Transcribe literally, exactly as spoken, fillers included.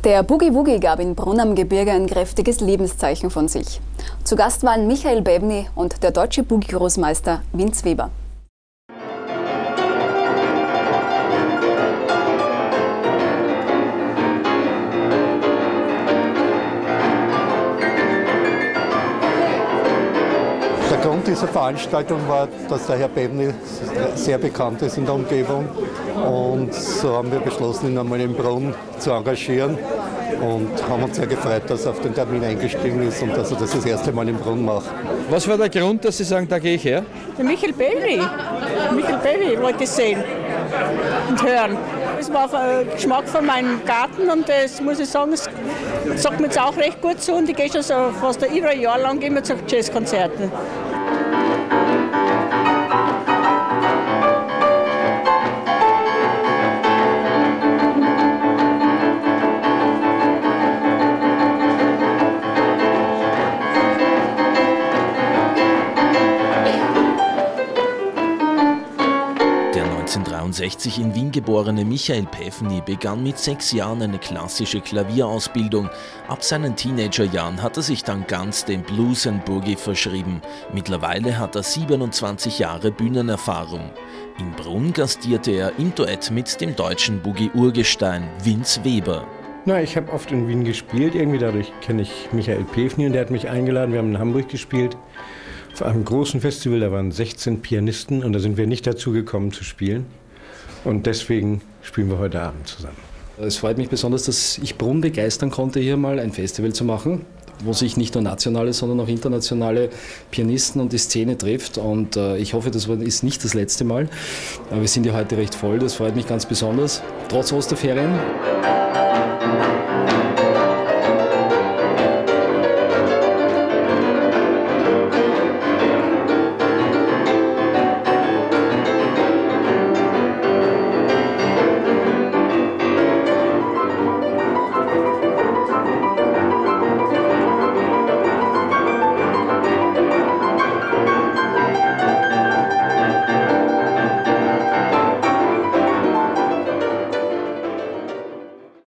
Der Boogie-Woogie gab in Brunn am Gebirge ein kräftiges Lebenszeichen von sich. Zu Gast waren Michael Bebny und der deutsche Boogie-Großmeister Vince Weber. Der Grund dieser Veranstaltung war, dass der Herr Bebny sehr bekannt ist in der Umgebung, und so haben wir beschlossen, ihn einmal in Brunn zu engagieren und haben uns sehr gefreut, dass er auf den Termin eingestiegen ist und dass er das das erste Mal in Brunn macht. Was war der Grund, dass Sie sagen, da gehe ich her? Der Michael Bebny. Michael Bebny wollte ich sehen und hören. Es war der Geschmack von meinem Garten und das muss ich sagen, es sagt mir jetzt auch recht gut zu, und ich gehe schon so fast über ein Jahr lang immer zu Jazzkonzerten. neunzehnhundertdreiundsechzig in Wien geborene Michael Bebny begann mit sechs Jahren eine klassische Klavierausbildung. Ab seinen Teenagerjahren hat er sich dann ganz dem Blues and Boogie verschrieben. Mittlerweile hat er siebenundzwanzig Jahre Bühnenerfahrung. In Brunn gastierte er im Duett mit dem deutschen Boogie-Urgestein Vince Weber. Na, ich habe oft in Wien gespielt, irgendwie dadurch kenne ich Michael Bebny, und der hat mich eingeladen. Wir haben in Hamburg gespielt. Auf einem großen Festival, da waren sechzehn Pianisten, und da sind wir nicht dazu gekommen zu spielen. Und deswegen spielen wir heute Abend zusammen. Es freut mich besonders, dass ich Brunn begeistern konnte, hier mal ein Festival zu machen, wo sich nicht nur nationale, sondern auch internationale Pianisten und die Szene trifft. Und äh, ich hoffe, das ist nicht das letzte Mal. Aber wir sind ja heute recht voll, das freut mich ganz besonders, trotz Osterferien.